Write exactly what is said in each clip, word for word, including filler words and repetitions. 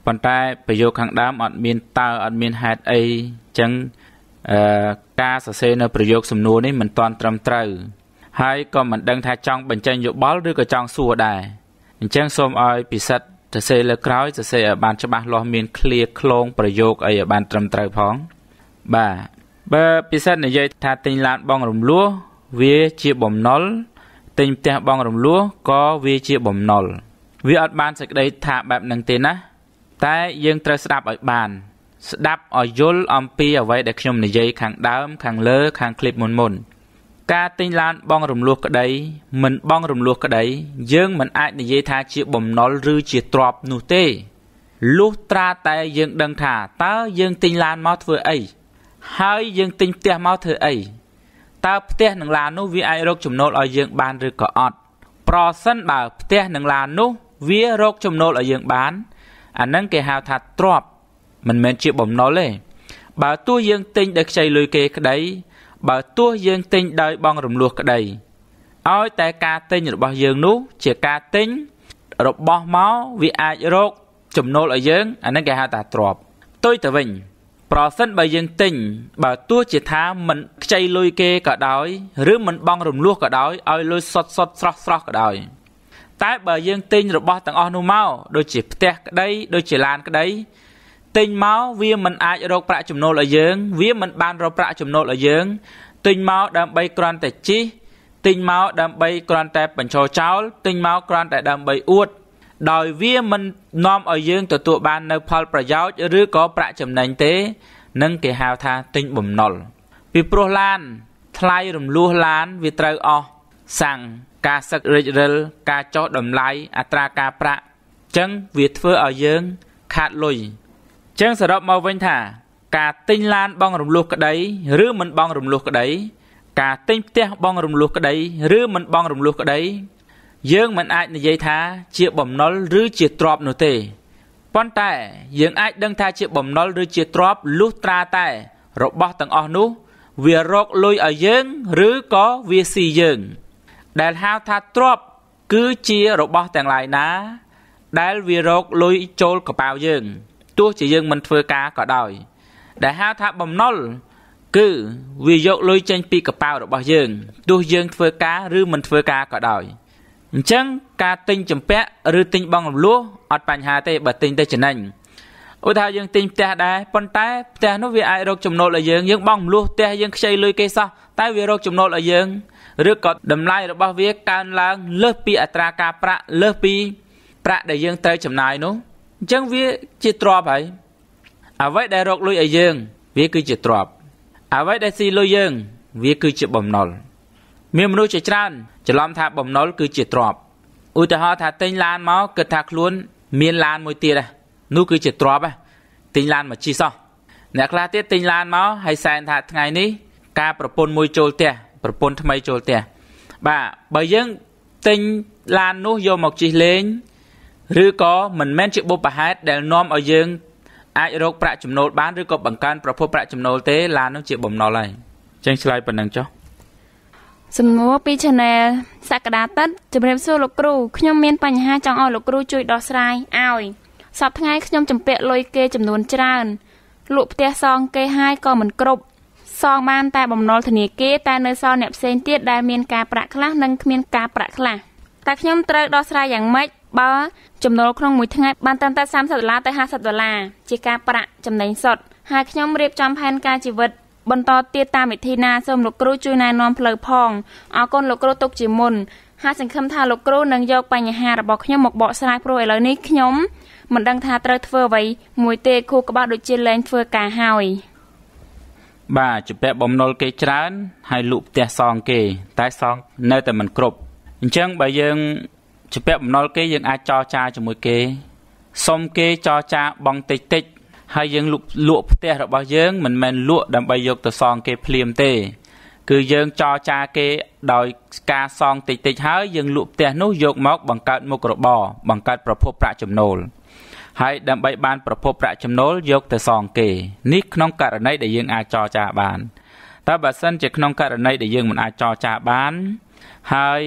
ប៉ុន្តែប្រយោគខាងដើមអត់មានតើអត់មានហេតុអីចឹងអឺការសរសេរនៅប្រយោគសំណួរនេះមិនទាន់ត្រឹមត្រូវហើយក៏មិនដឹងថាចង់បញ្ចេញយោបល់ឬក៏ចង់សួរដែរអញ្ចឹងសូមឲ្យពិសិដ្ឋសរសេរលើក្រោយសរសេរឲ្យបានច្បាស់លាស់មានឃ្លាឃ្លោងប្រយោគអីឲ្យបានត្រឹមត្រូវផងបាទបើពិសិដ្ឋនិយាយថាទិញឡានបងរំលោះវាជាបំណុលទិញផ្ទះបងរំលោះក៏វាជាបំណុលវាអត់បានសេចក្តីថាបែបហ្នឹងទេណាតែយើងត្រូវស្ដាប់ឲ្យបានស្ដាប់ឲ្យយល់អំពីអ្វីដែលខ្ញុំនិយាយខាងដើមខាងលើខាងคลิปមុនមុនការទិញឡានបងរំលោះក្តីមិនបងរំលោះក្តីយើងមិនអាចនិយាយថាជាបំណុលឬជាទ្រព្យនោះទេលុះត្រាតែយើងដឹងថាតើយើងទិញឡានមកធ្វើអីហើយយើងទិញផ្ទះមកធ្វើអីតើផ្ទះនិងឡាននោះវាអាចរកចំណូលឲ្យយើងបានឬក៏អត់ប្រសិនបើផ្ទះនិងឡាននោះវារកចំណូលឲ្យយើងបានអាហ្នឹងគេហៅថាទ្រព្យមិនមែនជាបំណុលទេបើទោះយើងទិញដោយខ្ចីលុយគេក្តីបើទោះយើងទិញដោយបងរំលោះក្តីឲ្យតែការទិញរបស់យើងនោះជាការទិញរបស់មកវាអាចរកចំណូលឲ្យយើងអាហ្នឹងគេហៅថាទ្រព្យផ្ទុយទៅវិញប្រសិនបើយើងទិញបើទោះជាថាមិនខ្ចីលុយគេក៏ដោយឬមិនបងរំលោះក៏ដោយឲ្យលុយសុទ្ធសុទ្ធស្រស់ស្រស់ក៏ដោយតែបើយើងទិញរបស់ទាំងអស់នោះមកដូចជាផ្ទះក្តីដូចជាឡានក្តីទិញមកវាមិនអាចរកប្រាក់ចំណូលឲ្យយើងវាមិនបានរកប្រាក់ចំណូលឲ្យយើងទិញមកដើម្បីគ្រាន់តែជិះទិញមកដើម្បីគ្រាន់តែបញ្ចូលចោលទិញមកគ្រាន់តែដើម្បីអួតដោយវាមិននាំឲ្យយើងទទួលបាននៅផលប្រយោជន៍ឬក៏ប្រាក់ចំណេញទេនឹងគេហៅថាទិញបំណុលពីព្រោះឡានថ្លៃរំលោះឡានវាត្រូវអស់សាំងការសឹករិចរិលការចុះតម្លៃអត្រាការប្រាក់ចឹងវាធ្វើឲ្យយើងខាតលុយចឹងសរុបមកវិញថាការទិញឡានបងរំលោះក្តីឬមិនបងរំលោះក្តីការទិញផ្ទះបងរំលោះក្តីឬមិនបងរំលោះក្តីយើងមិនអាចនិយាយថាជាបំណុលឬជាទ្រព្យនោះទេប៉ុន្តែយើងអាចដឹងថាជាបំណុលឬជាទ្រព្យលុះត្រាតែរបស់ទាំងអស់នោះវារកលុយឲ្យយើងឬក៏វាស៊ីយើងដែលហៅថាទ្រព្យគឺជារបស់ទាំងឡាយណាដែលវារកលុយចូលកប៉ាល់យើងទោះជាយើងមិនធ្វើការក៏ដោយដែលហៅថាបំណុលគឺវាយកលុយចេញពីកប៉ាល់របស់យើងទោះយើងធ្វើការឬមិនធ្វើការក៏ដោយអញ្ចឹងការទិញចម្ពាក់ឬទិញបងរំលោះអត់បញ្ហាទេបើទិញទៅចំណេញឧទាហរណ៍យើងទិញផ្ទះដែរប៉ុន្តែផ្ទះនោះវាអាចរកចំណូលឲ្យយើងយើងបងរំលោះផ្ទះយើងខ្ចីលុយគេសោះតែវារកចំណូលឲ្យយើងឬក៏តម្លៃរបស់វាកើនឡើងលើសពីអត្រាការប្រាក់លើសពីប្រាក់ដែលយើងត្រូវចំណាយនោះអញ្ចឹងវាជាទ្រព្យហើយអ្វីដែលរកលុយឲ្យយើងវាគឺជាទ្រព្យអ្វីដែលស៊ីលុយយើងវាគឺជាបំណុលមានមនុស្សជាច្រើនច្រឡំថាបំណុលគឺជាទ្រព្យឧទាហរណ៍ថាទិញឡានមកគិតថាខ្លួនមានឡានមួយទៀតហ៎នោះគឺជាទ្រព្យហ៎ទិញឡានមកជិះសោះអ្នកខ្លះទៀតទិញឡានមកហើយសែនថាថ្ងៃនេះការប្រពន្ធមួយចូលផ្ទះប្រពន្ធថ្មីចូលផ្ទះបាទបើយើងទិញឡាននោះយកមកជិះលេងឬក៏មិនមែនជាបុព្វហេតុដែលនាំឲ្យយើងអាចរកប្រាក់ចំណូលបានឬក៏បង្កើនប្រភពប្រាក់ចំណូលទេឡាននោះជាបំណុលហើយអញ្ចឹងឆ្លើយប៉ុណ្ណឹងចុះសំណួរពី Channel សក្តាតិតជំរាបសួរលោកគ្រូខ្ញុំមានបញ្ហាចង់ឲ្យលោកគ្រូជួយដោះស្រាយឲ្យសប្តាហ៍ថ្ងៃខ្ញុំចម្ពាក់លុយគេចំនួនច្រើនលក់ផ្ទះសងគេហើយក៏មិនគ្រប់សងបានតែបំណុលធនាគារតែនៅសល់អ្នកផ្សេងទៀតដែលមានការប្រាក់ខ្លះនិងគ្មានការប្រាក់ខ្លះតែខ្ញុំត្រូវដោះស្រាយយ៉ាងម៉េចបើចំណូលក្នុងមួយថ្ងៃបានត្រឹមតែសាមសិបដុល្លារទៅហាសិបដុល្លារជាការប្រាក់ចំណេញសុទ្ធហើយខ្ញុំរៀបចំផែនការជីវិតបន្តទៀតតាមវិធីណាសូមលោកគ្រូជួយណែនាំផ្លូវផងអរគុណលោកគ្រូទុកជាមុនហើយសង្ឃឹមថាលោកគ្រូនឹងយកបញ្ហារបស់ខ្ញុំមកបកស្រាយព្រោះឥឡូវនេះខ្ញុំមិនដឹងថាត្រូវធ្វើអ្វីមួយទេគូក្បាលដូចជាលែងធ្វើការហើយបាទជំពាក់បំណុលគេច្រើនហើយលក់ផ្ទះសងគេតែសងនៅតែមិនគ្រប់អញ្ចឹងបើយើងជំពាក់បំណុលគេយើងអាចចរចាជាមួយគេសុំគេចរចាបង់តិចតិចហើយយើងលក់លក់ផ្ទះរបស់យើងមិនមែនលក់ដើម្បីយកទៅសងគេភ្លាមទេគឺយើងចរចាគេដោយការសងតិចតិចហើយយើងលក់ផ្ទះនោះយកមកបង្កើតមុខរបរបង្កើតប្រភពប្រាក់ចំណូលហើយដើម្បីបានប្រភពប្រាក់ចំណូលយកទៅសងគេនេះក្នុងករណីដែលយើងអាចចរចាបានតែបើសិនជាក្នុងករណីដែលយើងមិនអាចចរចាបានហើយ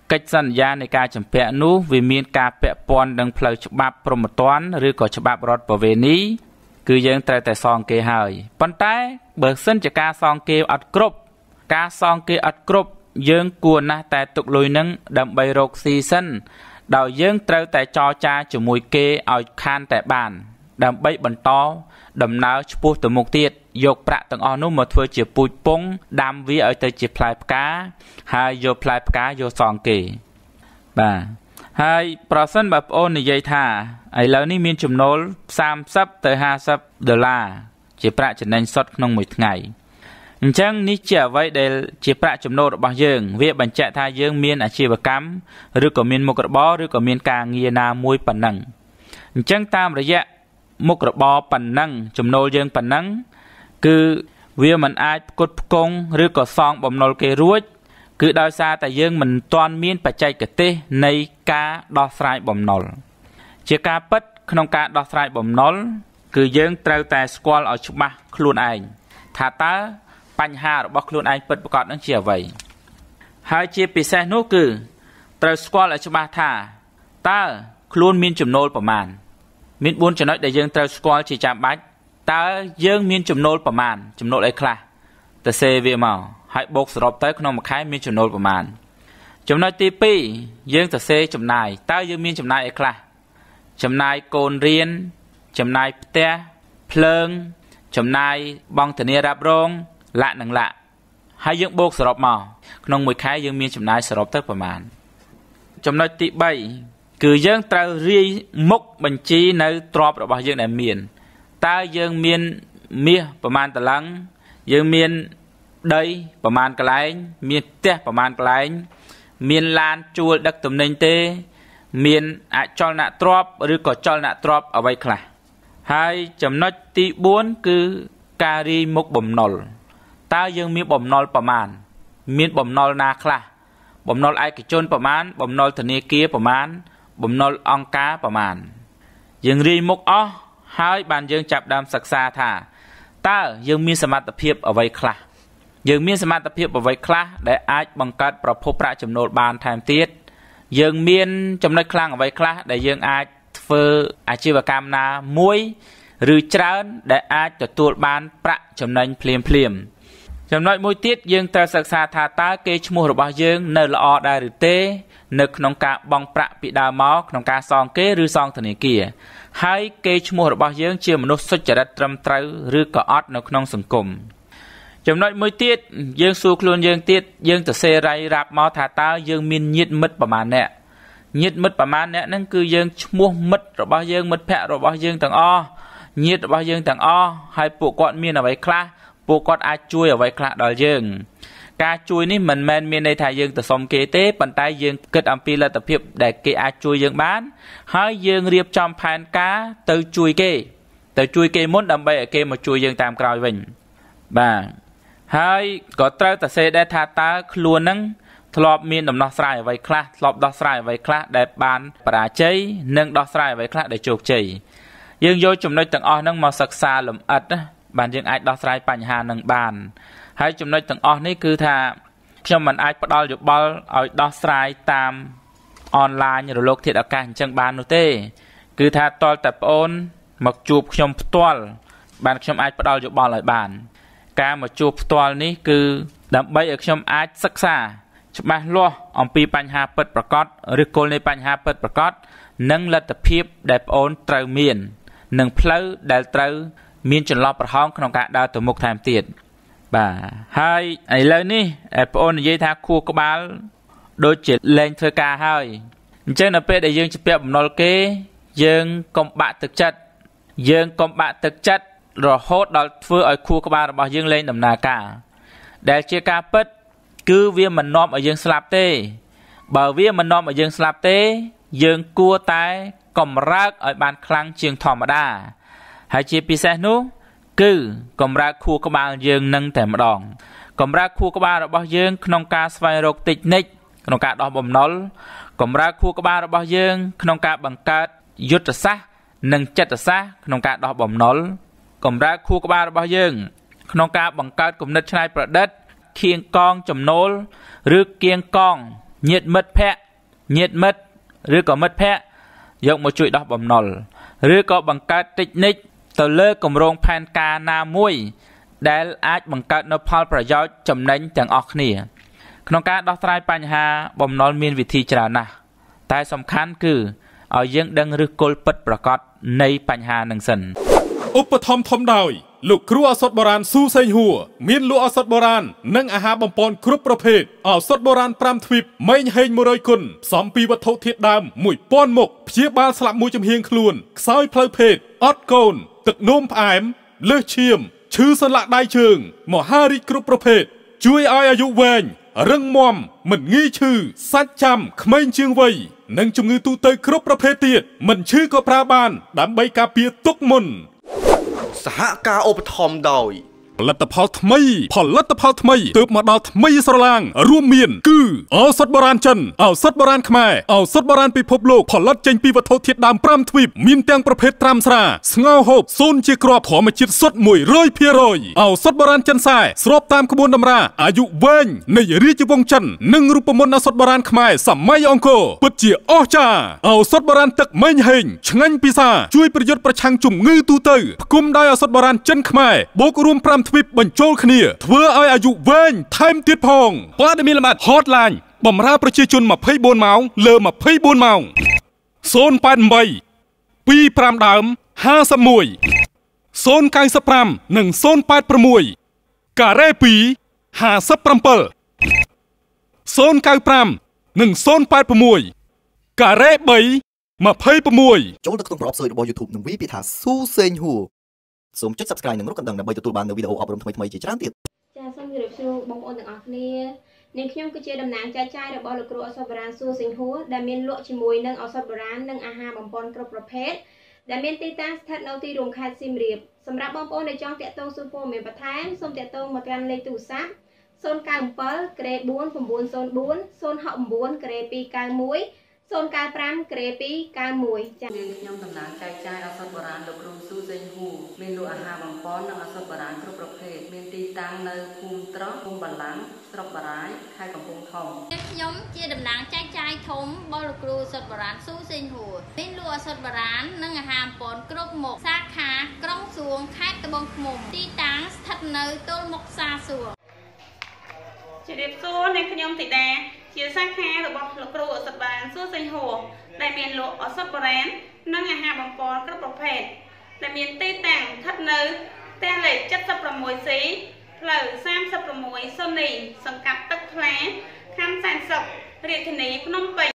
កិច្ចសន្យានៃការចម្ពាក់នោះវាមានការពាក់ព័ន្ធនឹងផ្លូវច្បាប់ព្រហ្មទណ្ឌឬក៏ច្បាប់រដ្ឋប្រវេណីគឺយើងត្រូវតែសងគេហើយប៉ុន្តែបើសិនជាការសងគេអត់គ្រប់ការសងគេអត់គ្រប់យើងគួរណាស់តែទុកលុយនឹងដើម្បីរកស៊ីសិនដោយយើងត្រូវតែចរចាជាមួយគេឲ្យខានតែបានដើម្បីបន្តដំណើរឆ្ពោះទៅមុខទៀតយកប្រាក់ទាំងអស់នោះមកធ្វើជាពូជពងដាំវាឲ្យទៅជាផ្លែផ្កាហើយយកផ្លែផ្កាយកសងគេបាទហើយប្រសិនបើប្អូននិយាយថាឥឡូវនេះមានចំណូលសាមសិបទៅហាសិបដុល្លារជាប្រាក់ចំណេញសុទ្ធក្នុងមួយថ្ងៃអញ្ចឹងនេះជាអ្វីដែលជាប្រាក់ចំណូលរបស់យើងវាបញ្ជាក់ថាយើងមានអាជីវកម្មឬក៏មានមុខរបរឬក៏មានការងារណាមួយប៉ុណ្ណឹងអញ្ចឹងតាមរយៈមុខរបរប៉ុណ្ណឹងចំណូលយើងប៉ុណ្ណឹងគឺវាមិនអាចផ្គត់ផ្គង់ឬក៏សងបំណុលគេរួចគឺដោយសារតែយើងមិនទាន់មានបច្ចេកទេសនៃការដោះស្រាយបំណុលជាការពិតក្នុងការដោះស្រាយបំណុលគឺយើងត្រូវតែស្គាល់ឲ្យច្បាស់ខ្លួនឯងថាតើបញ្ហារបស់ខ្លួនឯងពិតប្រាកដនឹងជាអ្វីហើយជាពិសេសនោះគឺត្រូវស្គាល់ឲ្យច្បាស់ថាតើខ្លួនមានចំណូលប្រមាណមានបួនចំណុចដែលយើងត្រូវស្គាល់ជាចាំបាច់តើយើងមានចំណូលប្រមាណចំណូលអីខ្លះទៅសេវាមកហើយបូកសរុបទៅក្នុងមួយខែមានចំណូលប្រមាណចំណុចទីពីរយើងទៅសេចំណាយតើយើងមានចំណាយអីខ្លះចំណាយកូនរៀនចំណាយផ្ទះភ្លើងចំណាយបង់ធានារ៉ាប់រងលាក់និងលាក់ហើយយើងបូកសរុបមកក្នុងមួយខែយើងមានចំណាយសរុបទៅប្រមាណចំណុចទីបីគឺយើងត្រូវរាយមុខបញ្ជីនៅទ្រព្យរបស់យើងដែលមានតើយើងមានមាសប្រមាណតឡឹងយើងមានដីប្រមាណកន្លែងមានផ្ទះប្រមាណកន្លែងមានឡានជួលដឹកទំនិញទេមានអចលនទ្រព្យឬក៏ចលនទ្រព្យអ្វីខ្លះហើយចំណុចទីបួនគឺការរាយមុខបំណុលតើយើងមានបំណុលប្រមាណមានបំណុលណាខ្លះបំណុលឯកជនប្រមាណបំណុលធនាគារប្រមាណបំណុលអង្គការប្រមាណយើងរាយមុខអស់ហើយបានយើងចាប់ដើមសិក្សាថាតើយើងមានសមត្ថភាពអ្វីខ្លះយើងមានសមត្ថភាពអ្វីខ្លះដែលអាចបង្កើតប្រភពប្រាក់ចំណូលបានថែមទៀតយើងមានចំណុចខ្លាំងអ្វីខ្លះដែលយើងអាចធ្វើអាជីវកម្មណាមួយឬច្រើនដែលអាចទទួលបានប្រាក់ចំណេញភ្លាមភ្លាមចំណុចមួយទៀតយើងត្រូវសិក្សាថាតើកេរ្តិ៍ឈ្មោះរបស់យើងនៅល្អដែរឬទេនៅក្នុងការបង់ប្រាក់ពីដើមមកក្នុងការសងគេឬសងធនាគារហើយកេរ្តិ៍ឈ្មោះរបស់យើងជាមនុស្សសុចរិតត្រឹមត្រូវឬក៏អត់នៅក្នុងសង្គមចំណុចមួយទៀតយើងសួរខ្លួនយើងទៀតយើងទៅសេរីរ៉ាប់មកថាតើយើងមានញាតិមិត្តប្រមាណអ្នកញាតិមិត្តប្រមាណអ្នកហ្នឹងគឺយើងឈ្មោះមិត្តរបស់យើងមិត្តភ័ក្តិរបស់យើងទាំងអស់ញាតិរបស់យើងទាំងអស់ហើយពួកគាត់មានអ្វីខ្លះពួកគាត់អាចជួយអ្វីខ្លះដល់យើងការជួយនេះមិនមែនមានន័យថាយើងទៅសុំគេទេប៉ុន្តែយើងគិតអំពីលទ្ធភាពដែលគេអាចជួយយើងបានហើយយើងរៀបចំផែនការទៅជួយគេទៅជួយគេមុនដើម្បីឲ្យគេមកជួយយើងតាមក្រោយវិញបាទហើយក៏ត្រូវតែសេដែរថាតើខ្លួននឹងធ្លាប់មានដំណោះស្រាយអ្វីខ្លះធ្លាប់ដោះស្រាយអ្វីខ្លះដែលបានបរាជ័យនិងដោះស្រាយអ្វីខ្លះដែលជោគជ័យយើងយកចំណុចទាំងអស់ហ្នឹងមកសិក្សាលម្អិតណាបានយើងអាចដោះស្រាយបញ្ហានឹងបានហើយចំណុចទាំងអស់នេះគឺថាខ្ញុំមិនអាចផ្ដល់យោបល់ឲ្យដោះស្រាយតាមអនឡាញរលកធាតុអាកាសអញ្ចឹងបាននោះទេគឺថាតលតែប្អូនមកជួបខ្ញុំផ្ទាល់បានខ្ញុំអាចផ្ដល់យោបល់ឲ្យបានការមកជួបផ្ទាល់នេះគឺដើម្បីឲ្យខ្ញុំអាចសិក្សាច្បាស់លាស់អំពីបញ្ហាពិតប្រាកដឬគោលនៃបញ្ហាពិតប្រាកដនិងលទ្ធភាពដែលប្អូនត្រូវមាននិងផ្លូវដែលត្រូវមានចន្លោះប្រហោងក្នុងការដើរទៅមុខថែមទៀតបាទហើយឥឡូវនេះប្អូននិយាយថាខួរក្បាលដូចជាលែងធ្វើការហើយអញ្ចឹងនៅពេលដែលយើងជពាក់បំណុលគេយើងកុំបាក់ទឹកចិត្តយើងកុំបាក់ទឹកចិត្តរហូតដល់ធ្វើឲ្យខួរក្បាលរបស់យើងលែងដំណើរការដែលជាការពិតគឺវាមិននាំឲ្យយើងស្លាប់ទេបើវាមិននាំឲ្យយើងស្លាប់ទេយើងគួរតែកម្រើកឲ្យបានខ្លាំងជាងធម្មតាហើយជាពិសេសនោះគឺកម្រើកខួរក្បាលយើងនឹងតែម្ដងកម្រើកខួរក្បាលរបស់យើងក្នុងការស្វែងរកតិចនិចក្នុងការដោះបំណុលកម្រើកខួរក្បាលរបស់យើងក្នុងការបង្កើតយុទ្ធសាស្ត្រនិងចិត្តសាស្ត្រក្នុងការដោះបំណុលកម្រើកខួរក្បាលរបស់យើងក្នុងការបង្កើតគំនិតច្នៃប្រឌិតគៀងកងចំណូលឬគៀងកង nhiệt mật phe nhiệt mật rưỡi có mật phe dọc một chuỗi đọc bầm nol rưỡi có bằng cách tích nick tờ lơ cầm rong pan ca na muốiได้อาจบังคับนพอลประโยชน์จำเน้นแต่งออกนี่ขนมการดอกไตรปัญหาบ่มนอนมีวิธีจรานะแต่สำคัญคือเอายังดังหรือกลปิดประกอบในปัญหาหนึ่งสันอุปธรรมทอมดาวลูกครัวสดโบราณสู้เซยหัวมีลูกสดโบราณนั่งอาหารบำปอนครบประเภทเอาสดโบราณปรามทวิปไม่เฮงมรอยคุณสองปีวัตถุเทียดดำมุยป้อนหมกเพียบาลสลับมุยจำเฮียงคลวนซอยเพลเพศออดโกนตึกนุ่มผายเลือดเชียมชื่อสละได้เชิงหมอฮาริกรุปประเภทช่วยอายุเวงเรื่องมอมเหมือนงี้ชื่อสัจจำขมิ้นเชียงไว้นั่งจงือตูเตยครบประเภทเตียดมันชื่อก็พระบานดำใบกาเปียตุกมนสหการอุปธรรมโดยผลิตภัณฑ์ทำไมผลิตภัณฑ์ทำไมเติบมาดาวทำไมสลางรวมเมียนคือเอาสดโบราณจันเอาสดโบราณขมายเอาสดโบราณไปพบโลกผลิตเจงปีวัตถุเทียดดำปรามทวีปมีนแตงประเภทตรามสระสงาหบโซนเชียกรอบหอมจิตสดมวยร้อยเพียร้อยเอาสดโบราณจันทรายสอบตามขบวนดำราอายุเวงในรีจิวงจันหนึ่งรูปมนต์สดโบราณขมายสมัยองโกปัจเจียอ้อจ่าเอาสดโบราณตึกไม่เฮงชงันปีศาช่วยประโยชน์ประชังจุ่มงือตูเตอร์กุมได้เอาสดโบราณจันขมายโบกรวมปรามทวีปบรรจุเพื่ออายุเว้นไทม์ติดพองพอได้มีละมัดฮอตไลน์บ่มราประชาชนมาเพ่บนเมาเลอมาเพ่บนเมาโซนปันใบปีพรามดำห้าสมุยโซนไก่สปรามหนึ่งโซนแปดประมวยกาเร่ปีห้าสปรามเปิลโซนไก่พรามหนึ่งโซนแปดประมวยกาเร่ใบมาเพ่ประมวยโจ้ตะตุ่มปลอบเสยบอยยูทูบหนึ่งวิพิธาสู้เซนหูสมจุด subscribe หนึ่งรูปกันดังในใบตัวบานในวิดีโออบรมทำไมทำไมจีจ้าติดจ้าสมเด็จชูบงออนต่างออกเนี่ยในขยมก็เจอดำน้ำใจใจระบอบลูกครัวอสบรานสู้สิงหัวดามินลวกชิมวยนึ่งอสบรานนึ่งอาหารบำปอนกรบประเภทดามินตีตั้งสถานเอาตีรวมคาซิมเรียบสำหรับบางปอนในจองเตะโตซูโฟเมียนปะแทนส้มเตะโตมากันเลยตู่ซับโซนกลางเปิลเกรดบุญผมบุญโซนบุญโซนหอมบุญเกรดปีกลางมุ้ยโซนการปรามเกรปีการมวยจ้าเรียนขยมตำนานใจใจอสบรานลูกครูสู้เซนหูเมนูอาหารบำปอนนั่งอสบรานครบประเภทเมนตีตังในภูมิตรภูมิบัลลังสระบรายไข่กับพงทองเด็กขยมเจียดำนางใจใจทมบอลครูสดบรานสู้เซนหูเมนูสดบรานนั่งอาหารปอนกรบหมกซาขากล้องสวงไข่กระบองขมุมตีตังสถัดเนยต้นหมกซาสวงจะเรียบสู้ในขยมติดแดงเชียร์ซาคาหรือบอลครูสดบรานสู้เซนหูได้เมียนโลอสบรานนั่งอาหารบำปอนกรบประเภทได้เมียนตีแต่งทัดเนื้อแต่เหล็กจัดสับประมวยสีเผลอซ้ำสับประมวยโซนีสังกัดตึกแผลข้ามแสนศพเรียกทนีพนมไป